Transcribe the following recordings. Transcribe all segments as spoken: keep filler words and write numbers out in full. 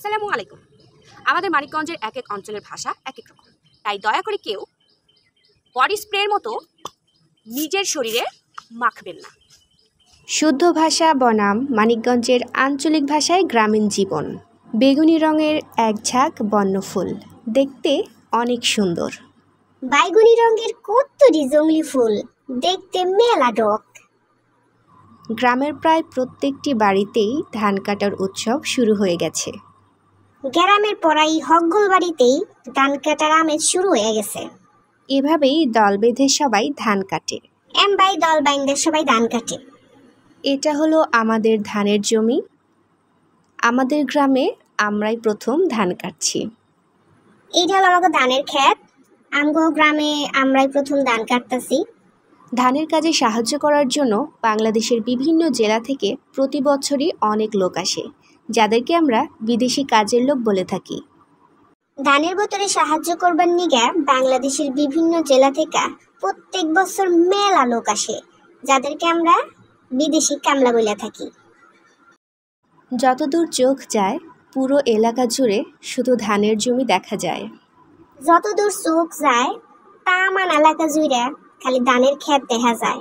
আসসালামু আলাইকুম। আমাদের মানিকগঞ্জের এক এক অঞ্চলের ভাষা এক এক রকম, তাই দয়া করে কেউ বডি স্প্রের মতো নিজের শরীরে মাখবেন না। শুদ্ধ ভাষা বনাম মানিকগঞ্জের আঞ্চলিক ভাষায় গ্রামীণ জীবন। বেগুনি রঙের এক ঝাঁক বন্যফুল, দেখতে অনেক সুন্দর। বাইগুনি রঙের কতটি জংলি ফুল, দেখতে মেলা ডক। গ্রামের প্রায় প্রত্যেকটি বাড়িতেই ধান কাটার উৎসব শুরু হয়ে গেছে। গ্রামের পড়াই হকগোল বাড়িতেই ধান কাটার আমেজ শুরু হয়ে গেছে। এভাবেই দল বেঁধে সবাই ধান কাটে। এম বাই দল বাইন্দে সবাই ধান কাটে। এটা হলো আমাদের ধানের জমি। আমাদের গ্রামে আমরাই প্রথম ধান কাটছি। এইটা হলো আমাকে ধানের ক্ষেত। আমগো গ্রামে আমরাই প্রথম ধান কাটতেছি। ধানের কাজে সাহায্য করার জন্য বাংলাদেশের বিভিন্ন জেলা থেকে প্রতি বছরই অনেক লোক আসে, যাদেরকে আমরা বিদেশি কাজের লোক বলে থাকি। ধানের বতরে সাহায্য করবার নিগা বাংলাদেশের বিভিন্ন জেলা থেকে প্রত্যেক বছর মেলা লোক আসে, যাদেরকে আমরা বিদেশি কামলা বলে থাকি। যতদূর চোখ যায় পুরো এলাকা জুড়ে শুধু ধানের জমি দেখা যায়। যতদূর চোখ যায় তামান এলাকা জুড়ে খালি ধানের ক্ষেত দেখা যায়।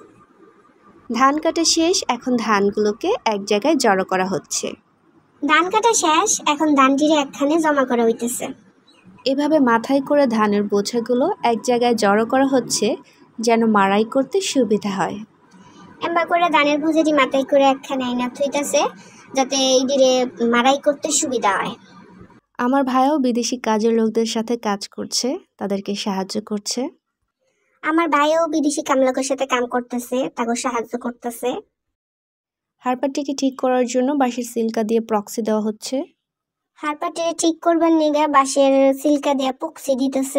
ধান কাটা শেষ, এখন ধানগুলোকে এক জায়গায় জড়ো করা হচ্ছে। ধান কাটা শেষ, এখন ধানটিরে একখানে জমা করা হইতেছে। এভাবে মাথায় করে ধানের বোঝাগুলো এক জায়গায় জড়ো করা হচ্ছে, যেন মাড়াই করতে সুবিধা হয়। এমবা করে ধানের বোঝাটি মাথায় করে একখানে আইনা থইতাছে, যাতে এইদিরে মাড়াই করতে সুবিধা হয়। আমার ভাইও বিদেশি কাজের লোকদের সাথে কাজ করছে, তাদেরকে সাহায্য করছে। আমার ভাইও বিদেশি কামলাকের সাথে কাম করতেছে, তাকে সাহায্য করতেছে। হারপারটিকে ঠিক করার জন্য বাঁশের সিল্কা দিয়ে প্রক্সি দেওয়া হচ্ছে। হারপারটিকে ঠিক করবার নিগা বাঁশের সিল্কা দিয়ে প্রক্সি দিতেছে।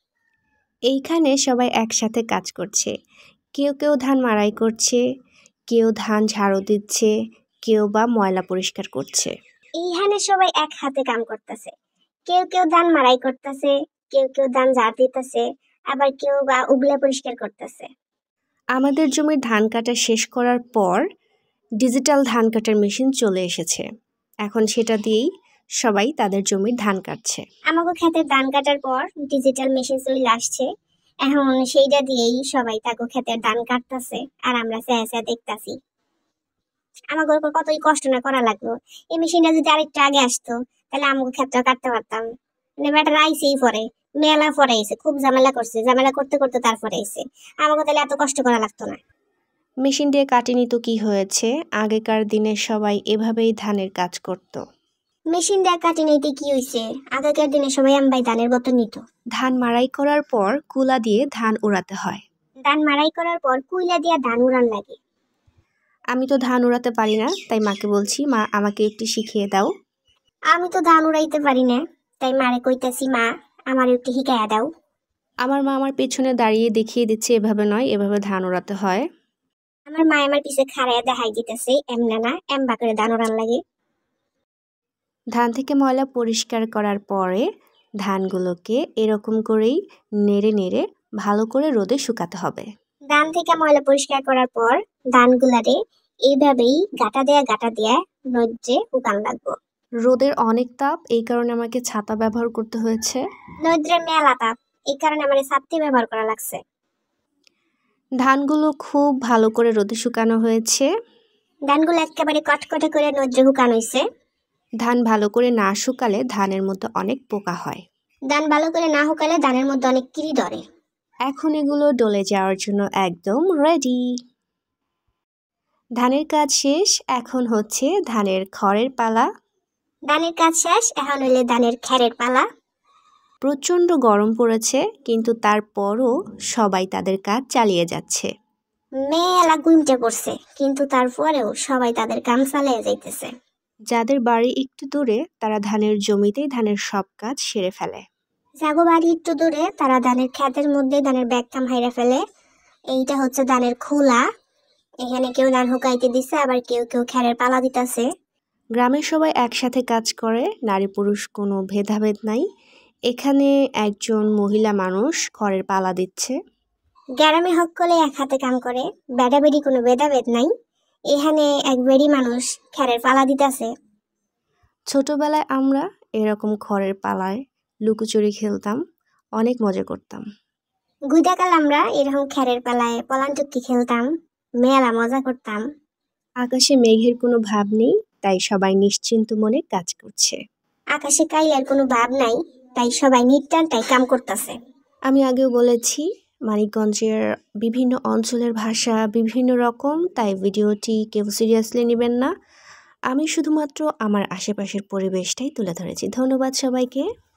এইখানে সবাই একসাথে কাজ করছে। কেউ কেউ ধান মাড়াই করছে, কেউ ধান ঝাড়ু দিচ্ছে, কেউ বা ময়লা পরিষ্কার করছে। এইখানে সবাই এক হাতে কাম করতেছে। কেউ কেউ ধান মাড়াই করতেছে, কেউ কেউ ধান ঝাড় দিতেছে, আবার কেউ বা উগলা পরিষ্কার করতেছে। আমাদের জমির ধান কাটা শেষ করার পর ডিজিটাল ধান কাটার মেশিন চলে এসেছে। এখন সেটা দিয়েই সবাই তাদের জমির ধান কাটছে। আমাকে ক্ষেতের ধান কাটার পর ডিজিটাল মেশিন চলে আসছে, এখন সেইটা দিয়েই সবাই তাকে ক্ষেতের ধান কাটতেছে, আর আমরা চেয়ে চেয়ে দেখতেছি। আমাকে কতই কষ্ট না করা লাগলো। এই মেশিনটা যদি আরেকটা আগে আসতো, তাহলে আমাকে ক্ষেতটা কাটতে পারতাম। মানে ব্যাটার আইসেই পরে মেলা পরে আইসে, খুব ঝামেলা করছে, ঝামেলা করতে করতে তারপরে আইসে। আমাকে তাহলে এত কষ্ট করা লাগতো না। মেশিন দিয়ে কাটিনি তো কি হয়েছে, আগেকার দিনে সবাই এভাবেই ধানের কাজ করত। মেশিন দিয়ে কাটি নিতে কি হয়েছে, আগেকার দিনে সবাই আমবাই ধানের বত নিত। ধান মাড়াই করার পর কুলা দিয়ে ধান উড়াতে হয়। ধান মাড়াই করার পর কুইলা দিয়ে ধান উড়ান লাগে। আমি তো ধান উড়াতে পারি না, তাই মাকে বলছি, মা আমাকে একটু শিখিয়ে দাও। আমি তো ধান উড়াইতে পারি না, তাই মারে কইতাছি, মা আমার একটু শিখাইয়া দাও। আমার মা আমার পেছনে দাঁড়িয়ে দেখিয়ে দিচ্ছে, এভাবে নয়, এভাবে ধান উড়াতে হয়। আমার মা আমার পিছে খাড়াইয়া দেখাই দিতেছে, এমনা না এমবা করে ধান উড়ান লাগে। ধান থেকে ময়লা পরিষ্কার করার পরে ধানগুলোকে এরকম করেই নেড়ে নেড়ে ভালো করে রোদে শুকাতে হবে। ধান থেকে ময়লা পরিষ্কার করার পর ধানগুলারে এইভাবেই গাটা দেয়া গাটা দেয়া নজ্জে উকান লাগবো। রোদের অনেক তাপ, এই কারণে আমাকে ছাতা ব্যবহার করতে হয়েছে। নজ্জে মেলা তাপ, এই কারণে আমার ছাতি ব্যবহার করা লাগছে। ধানগুলো খুব ভালো করে রোদে শুকানো হয়েছে। ধানগুলো একেবারে কটকটে করে নজ্জে শুকানো হয়েছে। ধান ভালো করে না শুকালে ধানের মধ্যে অনেক পোকা হয়। ধান ভালো করে না শুকালে ধানের মধ্যে অনেক কিরি ধরে। এখন এগুলো ডলে যাওয়ার জন্য একদম রেডি। ধানের কাজ শেষ, এখন হচ্ছে ধানের খড়ের পালা। ধানের কাজ শেষ, এখন হইলে ধানের খেরের পালা। প্রচণ্ড গরম পড়েছে, কিন্তু তারপরও সবাই তাদের কাজ চালিয়ে যাচ্ছে। মেলা গুমটে পড়ছে, কিন্তু তারপরেও সবাই তাদের কাম চালিয়ে যাইতেছে। যাদের বাড়ি একটু দূরে তারা ধানের জমিতেই ধানের সব কাজ সেরে ফেলে। যাগো বাড়ি একটু দূরে তারা ধানের ক্ষেতের মধ্যে ধানের ব্যাগ কাম হাইরা ফেলে। এইটা হচ্ছে ধানের খোলা। এখানে কেউ ধান হুকাইতে দিছে, আবার কেউ কেউ খেরের পালা দিতেছে। গ্রামের সবাই একসাথে কাজ করে, নারী পুরুষ কোনো ভেদাভেদ নাই। এখানে একজন মহিলা মানুষ খড়ের পালা দিচ্ছে। গ্রামে সকলে এক হাতে কাম করে, বেড়াবেড়ি কোনো ভেদাভেদ নাই। এখানে এক বেড়ি মানুষ খেরের পালা দিতেছে। ছোটবেলায় আমরা এরকম খড়ের পালায় লুকোচুরি খেলতাম, অনেক মজা করতাম। গুইদাকাল আমরা এরকম খেরের পালায় পলান চুক্কি খেলতাম, মেলা মজা করতাম। আকাশে মেঘের কোনো ভাব নেই, তাই সবাই নিশ্চিন্ত মনে কাজ করছে। আকাশে কাইলার কোনো ভাব নাই, তাই সবাই নিটানটাই কাম করতেছে। আমি আগেও বলেছি মানিকগঞ্জের বিভিন্ন অঞ্চলের ভাষা বিভিন্ন রকম, তাই ভিডিওটি কেউ সিরিয়াসলি নেবেন না। আমি শুধুমাত্র আমার আশেপাশের পরিবেশটাই তুলে ধরেছি। ধন্যবাদ সবাইকে।